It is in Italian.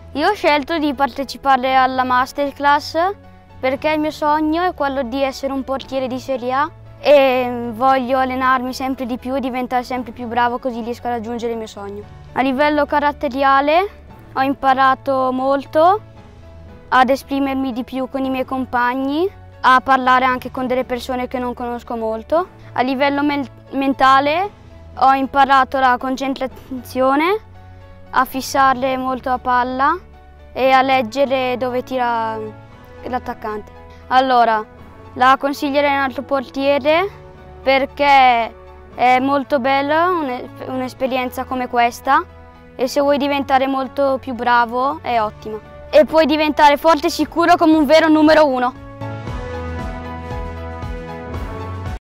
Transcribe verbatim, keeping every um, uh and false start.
Io ho scelto di partecipare alla Masterclass perché il mio sogno è quello di essere un portiere di Serie A e voglio allenarmi sempre di più e diventare sempre più bravo, così riesco a raggiungere il mio sogno. A livello caratteriale ho imparato molto ad esprimermi di più con i miei compagni, a parlare anche con delle persone che non conosco molto. A livello me mentale ho imparato la concentrazione, a fissare molto la palla e a leggere dove tira l'attaccante. Allora, la consiglierei a un altro portiere perché è molto bella un'esperienza come questa e se vuoi diventare molto più bravo è ottima. E puoi diventare forte e sicuro come un vero numero uno.